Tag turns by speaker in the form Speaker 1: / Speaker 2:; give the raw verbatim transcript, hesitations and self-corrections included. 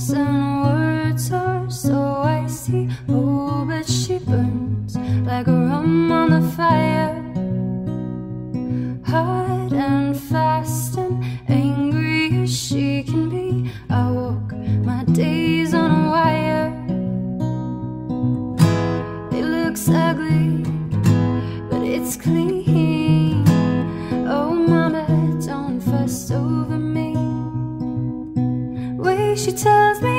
Speaker 1: eyes and words are so icy. Oh, but she burns like a rum on the fire, hot and fast and angry as she can be. I walk my days on a wire. It looks ugly, but it's clean. Oh, mama, don't fuss over me. Way she tells me